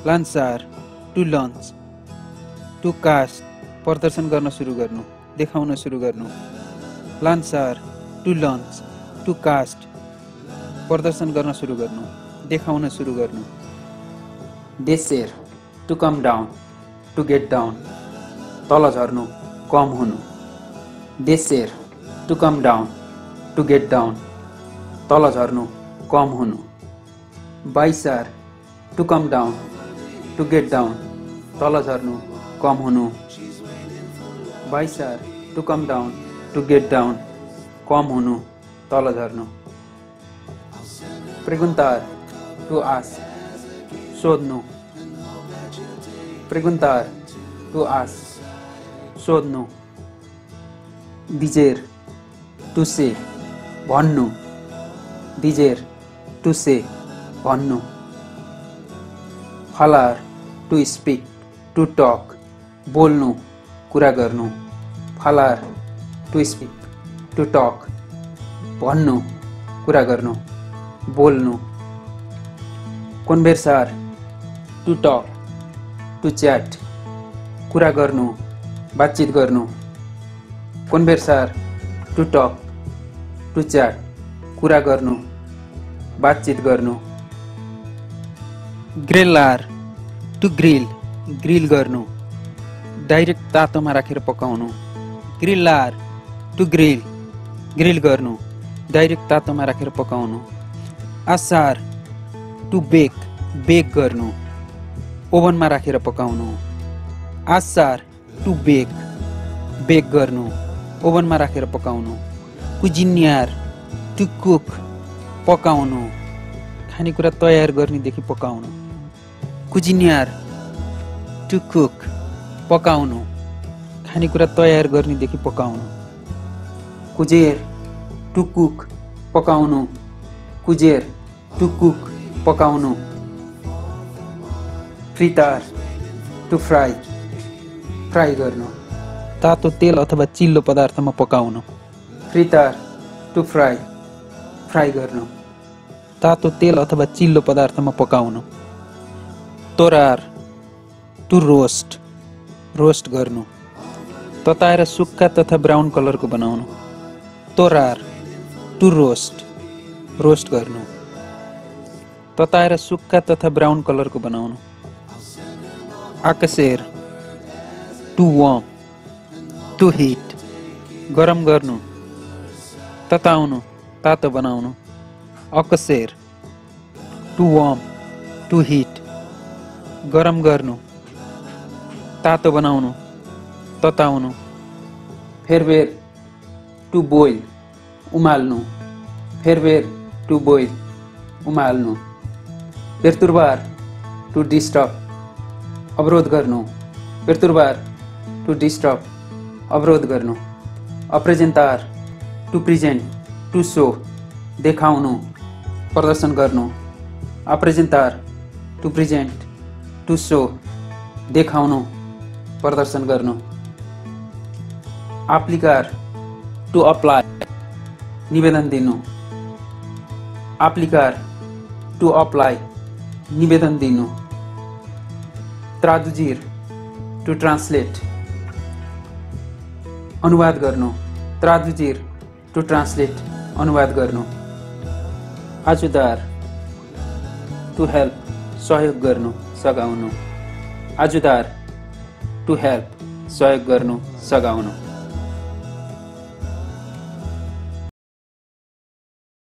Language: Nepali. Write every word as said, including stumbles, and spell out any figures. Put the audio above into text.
Plans are to launch, to cast प्रदर्शन गर्न सुरु गर्नु, देखाउन सुरु गर्नु। Plans are to launch, to cast प्रदर्शन गर्न सुरु गर्नु, देखाउन सुरु गर्नु। डेसेर to come down, to get down तल झर्नु, कम हुनु। डेसेर to come down, to get down तल झर्नु, कम हुनु। बाइसार to come down, to get down तल झर्नु, कम हुनु। बाइसार to come down, to get down कम हुनु, तल झर्नु। प्रेगुन्तार टु आस्क, सोध्नु। प्रेगुन्तार टु आस्क, सोध्नु। दिजेर टु से, भन्नु। दिजेर टु से, भन्नु। फलार टु स्पिक, टु टक बोल्नु, कुरा गर्नु। फलार टु स्पिक, टु टक भन्नु, कुरा गर्नु, बोल्नु। कन्भर्सार टु टक, टु च्याट कुरा गर्नु, बातचित गर्नु। कन्भर्सार टु टक, टु च्याट कुरा गर्नु, बातचित गर्नु। ग्रिलार टु ग्रिल, ग्रिल गर्नु, डाइरेक्ट तातोमा राखेर पकाउनु। ग्रिलार टु ग्रिल, ग्रिल गर्नु, डाइरेक्ट तातोमा राखेर पकाउनु। आसार टु बेक, बेक गर्नु, ओभनमा राखेर पकाउनु। आसार टु बेक, बेक गर्नु, ओभनमा राखेर पकाउनु। कुजिन्यार टु कुक, पकाउनु, खानेकुरा तयार गर्नेदेखि पकाउनु। कुजिन्यार टु कुक, पकाउनु, खानेकुरा तयार गर्नेदेखि पकाउनु। कुजेर टु कुक, पकाउनु। कुजेर टु कुक, पकाउनु। फ्रितार टु फ्राई, फ्राई गर्नु, तातो तेल अथवा चिल्लो पदार्थमा पकाउनु। फ्रितार टु फ्राई, फ्राई गर्नु, तातो तेल अथवा चिल्लो पदार्थमा पकाउनु। तोरार टु रोस्ट, रोस्ट गर्नु, तताएर सुक्खा तथा ब्राउन कलरको बनाउनु। तोरार टु रोस्ट, रोस्ट गर्नु, तताएर सुक्खा तथा ब्राउन कलरको बनाउनु। आकसेर टु वार्म, टु हिट गरम गर्नु, तताउनु, तातो बनाउनु। अकसेर टु वार्म, टु हिट गरम गर्नु, तातो बनाउनु, तताउनु। फेरबेर टु बोइल, उमाल्नु। फेरबेर टु बोइल, उमाल्नु। पेर्तुरबार टु डिस्टर्ब, अवरोध गर्नु। पेर्तुरबार टु डिस्टर्ब, अवरोध गर्नु। अप्रेजेन्तार टु प्रेजेन्ट, टु सो देखाउनु, प्रदर्शन गर्नु। अप्रेजेन्तार टु प्रेजेन्ट, टु सो देखाउनु, प्रदर्शन गर्नु। एप्लिकार टु अप्लाई, निवेदन दिनु। एप्लिकार टु अप्लाई, निवेदन दिनु। ट्रादुजिर टु ट्रान्सलेट, अनुवाद गर्नु। ट्रादुजिर टु ट्रान्सलेट, अनुवाद गर्नु। आजुदार टु हेल्प, सहयोग गर्नु, सघाउनु। आजुदार टु हेल्प, सहयोग गर्नु, सघाउनु।